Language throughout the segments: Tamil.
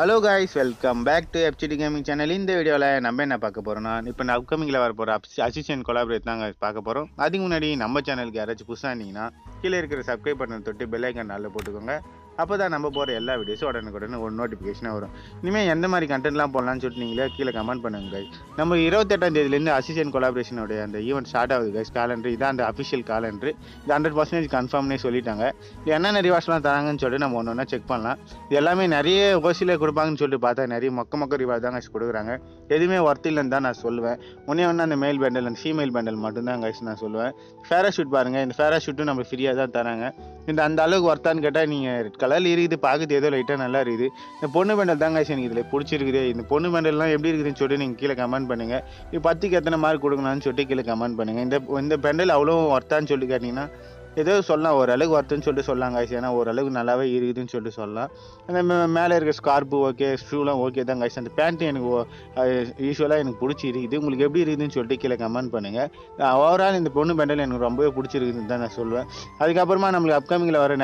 Hello guys, welcome back to FGT GAMING channel. இந்த வீடியோவில் நம்ம என்ன பார்க்க போகிறோம்னா இப்போ அப்கமிங்கில் வர போகிற அசிஸ்டன்ட் கொலாபரேட் தாங்க பார்க்க போகிறோம். அதுக்கு முன்னாடி நம்ம சேனலுக்கு யாராச்சும் புதுசாக இருந்தீங்கன்னா கீழே இருக்கிற சப்ஸ்கிரைப் பண்ண தொட்டு பெல் ஐக்கான் நல்ல போட்டுக்கோங்க. அப்போ தான் நம்ம போகிற எல்லா வீடியோஸும் உடனுக்குடனே ஒரு நோட்டிஃபிகேஷனாக வரும். இனிமேல் எந்த மாதிரி கண்டென்ட்லாம் போடலான்னு சொல்லிட்டு நீங்களே கீழே கமெண்ட் பண்ணுங்க guys. நம்ம 28ஆம் தேதியிலேருந்து அசிஸ்டன்ட் கொலாபரேஷனோட அந்த ஈவெண்ட் ஸ்டார்ட் ஆகுது guys. காலண்டர் இதான் அந்த அஃபிஷியல் காலண்டர். இது 100% கன்ஃபார்ம்னே சொல்லிட்டாங்க. இது என்னென்ன ரிவார்ட்ஸ்லாம் தராங்கன்னு சொல்லிட்டு நம்ம ஒன்று ஒன்றா செக் பண்ணலாம். இது எல்லாமே நிறைய ஓசியில் கொடுப்பாங்கன்னு சொல்லிட்டு பார்த்தா நிறைய மொக்க ரிவார்ட் தான் guys கொடுக்குறாங்க. எதுவுமே ஒர்த் இல்லைன்னு தான் நான் சொல்லுவேன். ஒன்று அந்த மேல் பேண்டல் அந்த ஃபீமேல் பேண்டல் மட்டும்தான் guys நான் சொல்லுவேன். ஃபேராஷூட் பாருங்கள், இந்த ஃபேராஷூட்டும் நம்ம ஃப்ரீயாக தான் தராங்க. இந்த அந்த அளவுக்கு ஒர்த்தான்னு கேட்டால் நீங்கள் ரெட் கலரில் இருக்குது, பார்க்குறது ஏதோ லைட்டாக நல்லா இருக்குது. இந்த பொண்ணு பேண்டல் தான் guys எனக்கு இதில் பிடிச்சிருக்குது. இந்த பொண்ணு பேண்டல்லாம் எப்படி இருக்குதுன்னு சொல்லிட்டு நீங்கள் கீழே கமெண்ட் பண்ணுங்கள். இது 10க்கு எத்தனை மார்க் கொடுக்கலான்னு சொல்லிட்டு கீழே கமெண்ட் பண்ணுங்கள். இந்த பேண்டல் அவ்வளோ ஒர்த்தான்னு சொல்லிட்டு கேட்டிங்கன்னா ஏதோ சொல்லலாம், ஓரளவுக்கு ஒர்த்துன்னு சொல்லிட்டு சொல்லலாம் guys. ஏன்னா ஓரளவுக்கு நல்லாவே இருக்குதுன்னு சொல்லிட்டு சொல்லலாம். அந்த மேலே இருக்க ஸ்கார்ப்பு ஓகே, ஷூலாம் ஓகே தான் guys. அந்த பேண்ட்டு எனக்கு யூஸ்வலாக எனக்கு பிடிச்சிருக்குது. உங்களுக்கு எப்படி இருக்குதுன்னு சொல்லிட்டு கீழே கமெண்ட் பண்ணுங்கள். ஓவரால் இந்த பொண்ணு பேண்டல் எனக்கு ரொம்பவே பிடிச்சிருக்குதுன்னு தான் நான் சொல்லுவேன். அதுக்கப்புறமா நம்மளுக்கு அப்கமிங்கில் வர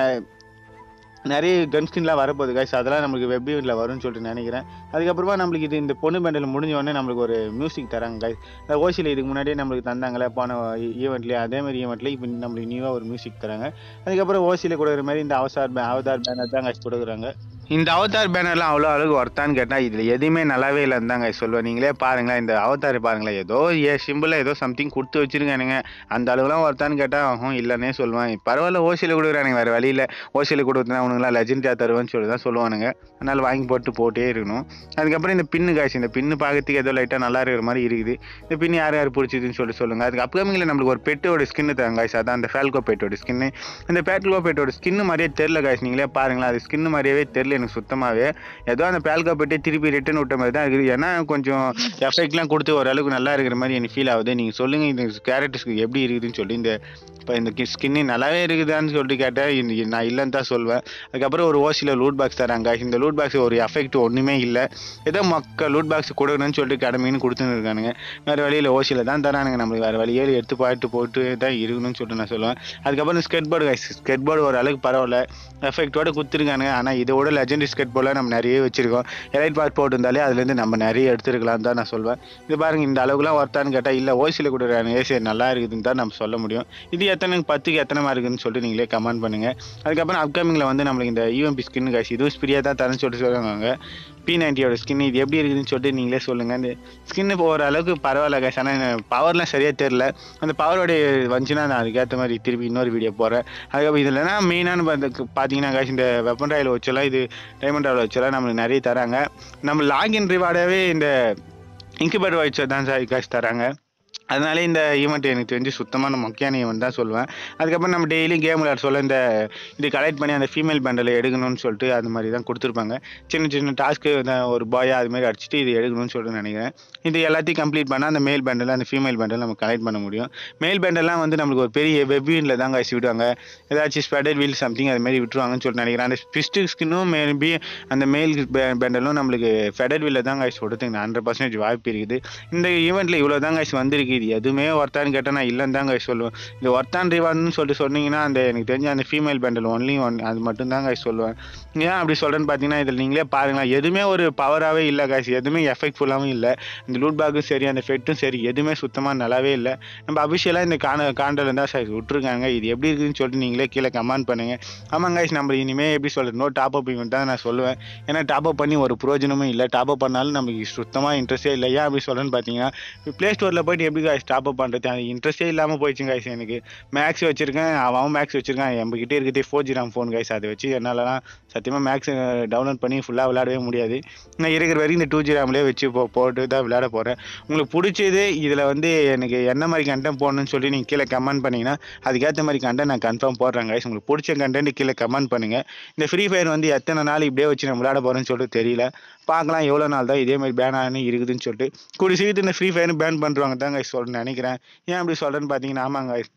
நிறைய கன் ஸ்கின்லாம் வரப்போகுது guys. அதெல்லாம் நம்மளுக்கு வெப் ஈவெண்ட்டில் வரும்னு சொல்லிட்டு நினைக்கிறேன். அதுக்கப்புறமா நம்மளுக்கு இந்த பொண்ணு பேண்டில் முடிஞ்ச உடனே நம்மளுக்கு ஒரு மியூசிக் தராங்க guys. இந்த ஓசியில் இதுக்கு முன்னாடியே நம்மளுக்கு தந்தாங்களே போன ஈவெண்ட்லேயே, அதேமாதிரி ஈவெண்ட்லேயே இப்போ நம்மளுக்கு நியூவாக ஒரு மியூசிக் தராங்க. அதுக்கப்புறம் ஓசியில் கொடுக்குற மாதிரி இந்த அவதார் பேனர் தான் guys கொடுக்குறாங்க. இந்த அவதார் பேனர்லாம் அவ்வளோ அளவுக்கு ஒர்த்தான்னு கேட்டால் இதில் எதுவுமே நல்லாவே இல்லைன்னு தாங்க சொல்லுவேன். நீங்களே பாருங்களேன், இந்த அவதார் பாருங்களேன், ஏதோ சிம்பிளாக ஏதோ சம்திங் கொடுத்து வச்சுருக்கானுங்க. அந்த அளவுக்குலாம் ஒர்த்தான்னு கேட்டால் இல்லைன்னே சொல்லுவேன். பரவாயில்ல, ஓசியில் கொடுக்குறானுங்க, வேறு வழியில் ஓசியில் கொடுத்தா அவனுங்களாம் லெஜெண்டாக தருவேன்னு சொல்லி தான் சொல்லுவானுங்க. அதனால் வாங்கி போட்டே இருக்கணும். அதுக்கப்புறம் இந்த பின்னு காய்ச்சி, இந்த பின்னு பார்க்கறதுக்கு ஏதோ லைட்டாக நல்லா இருக்கிற மாதிரி இருக்குது. இந்த பின்னு யார் பிடிச்சிதுன்னு சொல்லுங்கள். அதுக்கு அப்கமிங்கில் நம்மளுக்கு ஒரு பெட்டோட ஸ்கின்னு தராங்க காய்ச்சி. அதான் அந்த ஃபால்கோ பெட்டோட ஸ்கின்னு. இந்த ஃபால்கோ பெட்டோட ஸ்கின்னு மாதிரியே தெரில காய்ச்சி. நீங்களே பாருங்களேன், அது ஸ்கின்னு மாதிரியே தெரில எனக்கு சுத்தமாகவே. ஏதோ அந்த ஃபால்கோ பெட்டே திருப்பி ரிட்டன் விட்ட மாதிரி தான் இருக்குது. ஏன்னா கொஞ்சம் எஃபெக்ட்லாம் கொடுத்து ஓரளவுக்கு நல்லா இருக்கிற மாதிரி எனக்கு ஃபீல் ஆகுது. நீங்கள் சொல்லுங்கள் இந்த கேரக்டர்ஸ்க்கு எப்படி இருக்குதுன்னு சொல்லி. இந்த ஸ்கின்னு நல்லாவே இருக்குதான்னு சொல்லிட்டு கேட்டால் நான் இல்லைன்னு தான் சொல்வேன். அதுக்கப்புறம் ஒரு ஓசியில் லூட் பாக்ஸ் தராங்க. இந்த லூட் பாக்ஸ் ஒரு எஃபெக்ட் ஒன்றுமே இல்லை. ஏதோ லூட் பாக்ஸ் கொடுக்கணும்னு சொல்லிட்டு கடமைன்னு கொடுத்துன்னு இருக்கானுங்க. வேறு வழியில் ஓசியில் தான் தரானுங்க. நம்மளுக்கு வேறு வழியே எடுத்து போட்டு தான் இருக்கணும்னு சொல்லிட்டு நான் சொல்லுவேன். அதுக்கப்புறம் ஸ்கெட் போர்டு ஒரு அளவுக்கு பரவாயில்ல, எஃபெக்டோட கொடுத்துருக்கானுங்க. ஆனால் இதோட லெஜெண்டரி ஸ்கெட் போர்டில் நம்ம நிறைய வச்சுருக்கோம். எலைட் பார்ட் போட்டுருந்தாலே அதுலேருந்து நம்ம நிறைய எடுத்துருக்கலாம் தான் நான் சொல்வேன். இது பாருங்கள், இந்த அளவுக்குலாம் ஒர்த்தான்னு கேட்டால் இல்லை, ஓசியில் கொடுக்குறானுங்க, சரி நல்லா இருக்குதுன்னு தான் நம்ம சொல்ல முடியும். இது 10க்கு எத்தனை மார்க்குன்னு சொல்லிட்டு நீங்களே கமெண்ட் பண்ணுங்கள். அதுக்கப்புறம் அப்கமிங்கில் வந்து நம்மளுக்கு இந்த யூஎம்பி ஸ்கின் காய்ச்சி இதுவும் ஃப்ரீயாக தான் தரேன்னு சொல்லிட்டு சொல்லுவாங்க. P90யோட ஸ்கின் இது எப்படி இருக்குதுன்னு சொல்லிட்டு நீங்களே சொல்லுங்கள். இந்த ஸ்கின்னு போகிற அளவுக்கு பரவாயில்ல காய்ச்சி. ஆனால் பவர்லாம் சரியாக தெரில. அந்த பவரோடைய வந்துச்சுன்னா நான் அதுக்கேற்ற மாதிரி திருப்பி இன்னொரு வீடியோ போகிறேன். அதுக்கப்புறம் இதில்னா மெயினான பார்த்தீங்கன்னா காய்ச்சி இந்த வெப்பன் ராயில் வச்செல்லாம், இது டைமண்ட் ராயில் வச்செல்லாம் நம்மளுக்கு நிறைய தராங்க. நம்ம லாகின் ரிவார்டாகவே இந்த இன்குபேட்டர் வச்சு தான் காய்ச்சி தராங்க. அதனால இந்த ஈவெண்ட் எனக்கு தெரிஞ்சு சுத்தமான முக்கியமான ஈவெண்ட் தான் சொல்லுவேன். அதுக்கப்புறம் நம்ம டெய்லி கேம் விளையாட சொல்ல இது கலெக்ட் பண்ணி அந்த ஃபீமேல் பேண்டலை எடுக்கணும்னு சொல்லிட்டு அது மாதிரி தான் கொடுத்துருப்பாங்க. சின்ன டாஸ்க்கு ஒரு பாயா அது மாதிரி அடிச்சுட்டு இது எடுக்கணும்னு சொல்லிட்டு நினைக்கிறேன். இது எல்லாத்தையும் கம்ப்ளீட் பண்ணால் அந்த மேல் பேண்டல் அந்த ஃபீமேல் பேண்டல் நம்ம கலெக்ட் பண்ண முடியும். மேல் பேண்டெல்லாம் வந்து நம்மளுக்கு ஒரு பெரிய வெப்வீனில் தான் காய்ச்சி விடுவாங்க. ஏதாச்சும் ஸ்பெடர் வீல் சம்திங் அது மாதிரி விட்டுருவாங்கன்னு சொல்லிட்டு நினைக்கிறேன். அந்த பிஸ்டிக் ஸ்கின்னும் மேபி அந்த மேல் பேண்டலும் நம்மளுக்கு ஃபெடர் வீலில் தான் காய்ச்சி கொடுத்துங்க 100% வாய்ப்பு இருக்குது. இந்த ஈவெண்ட்டில் இவ்வளோ தான் காய்ச்சி வந்திருக்கு. இது எதுவுமே ஒர்த்தான்னு கேட்டால் நான் இல்லைன்னு தாங்க சொல்லுவேன். இது ஒர்த்தான் ரிவார்டுன்னு சொல்லிட்டு சொன்னீங்கன்னா அந்த எனக்கு தெரிஞ்ச அந்த ஃபீமேல் பேண்டல் ஒன்லி அது மட்டும் தான் காய்ச்சி சொல்லுவேன். ஏன் அப்படி சொல்கிறேன்னு பார்த்தீங்கன்னா இதில் நீங்களே பாருங்களேன், எதுவுமே ஒரு பவராகவே இல்லை காய்ச்சி, எதுவுமே எஃபெக்ட்ஃபுல்லாகவும் இல்லை. இந்த லூட் பாக்கும் சரி, அந்த ஃபெட்டும் சரி, எதுவுமே சுத்தமாக நல்லாவே இல்லை. நம்ம அபிஷியலாக இந்த காண்டல் தான் சார் விட்டுருக்காங்க. இது எப்படி இருக்குதுன்னு சொல்லிட்டு நீங்களே கீழே கமெண்ட் பண்ணுங்கள். ஆமாம் காய்ச்சி, நம்ம இனிமேல் எப்படி சொல்கிறது, நோ டாப் அப் ஈவெண்ட் தான் நான் சொல்லுவேன். ஏன்னா டாப் அப் பண்ணி ஒரு பிரயோஜனமும் இல்லை. டாப் அப் பண்ணாலும் நமக்கு சுத்தமாக இன்ட்ரெஸ்டே இல்லை. ஏன் அப்படி சொல்கிறேன்னு பார்த்தீங்கன்னா ப்ளே ஸ்டோரில் போய்ட்டு எப்படி காய்ச்சி டாப் அப் பண்ணுறது, அது இன்ட்ரெஸ்டே இல்லாமல் போயிடுச்சு காய்ச்சி. எனக்கு மேக்ஸ் வச்சுருக்கேன், அவன் மேக்ஸ் வச்சுருக்கான், எம்பகிட்டே இருக்கிறதே 4G RAM ஃபோன் காய்ச்சி. அதை வச்சு என்னாலலாம் சத்தியமாக மேக்ஸ் டவுன்லோட் பண்ணி ஃபுல்லாக விளையாடவே முடியாது. நான் இருக்கிற வரைக்கும் இந்த 2G RAMலேயே வச்சு போட்டு தான் விளையாட போகிறேன். உங்களுக்கு பிடிச்சது இதில் வந்து எனக்கு என்ன மாதிரி கண்டென்ட் போடணும்னு சொல்லி நீங்கள் கீழே கமெண்ட் பண்ணிங்கன்னா அதுக்கேற்ற மாதிரி கண்டென்ட் நான் கன்ஃபார்ம் போடுறேன் காய்ச்சி. உங்களுக்கு பிடிச்ச கண்டென்ட் கீழே கமெண்ட் பண்ணுங்கள். இந்த ஃப்ரீ ஃபயர் வந்து எத்தனை நாள் இப்படியே வச்சு நான் விளையாட போகிறேன்னு சொல்லிட்டு தெரியல. பார்க்கலாம் எவ்வளோ நாள் தான் இதே மாதிரி பேன் ஆகி இருக்குதுன்னு சொல்லிட்டு. கூடிய சீக்கிரத்தில் இந்த ஃப்ரீ ஃபயர் பேன் பண்ணுறாங்க தான் காய்ச்சி சொல்கிறேன்னு நினைக்கிறேன். ஏன் அப்படி சொல்கிறேன்னு பார்த்தீங்கன்னா, ஆமாங்க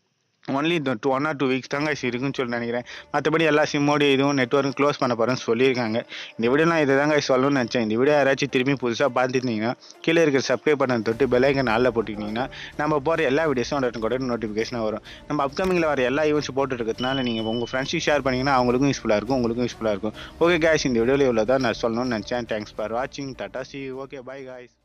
ஒன்லி இந்த 1 or 2 வீக்ஸ் தாங்க இருக்குன்னு சொல்லி நினைக்கிறேன். மற்றபடி எல்லா சிம்மோட இதுவும் நெட்வொர்க்கும் க்ளோஸ் பண்ண போகிறேன்னு சொல்லியிருக்காங்க. இந்த வீடியோலாம் இதை தாங்க சொல்லணும்னு நினச்சேன். இந்த வீடியோ யாராச்சும் திரும்பி புதுசாக பார்த்துருந்தீங்கன்னா கீழே இருக்கிற சப்ஸ்கிரைப் பண்ண தொட்டு பெல் ஐக்கன் ஆல்ல போட்டுக்கிட்டிங்கன்னா நம்ம போகிற எல்லா வீடியோஸும் கூட நோட்டிஃபிகேஷனாக வரும். நம்ம அப்கமிங்கில் வர எல்லா ஈவெண்ட்ஸ் போட்டு இருக்கிறதுனால நீங்கள் உங்கள் ஃப்ரெண்ட்ஸுக்கு ஷேர் பண்ணிங்கன்னா அவங்களுக்கும் யூஸ்ஃபுல்லாக இருக்கும், உங்களுக்கும் யூஸ்ஃபுல்லாக இருக்கும். ஓகே காய்ஸ், இந்த வீடியோவில் இவ்வளோ தான் நான் சொல்லணும்னு நினச்சேன். தேங்க்ஸ் ஃபார் வாட்சிங். டாடா சி. Okay, bye guys.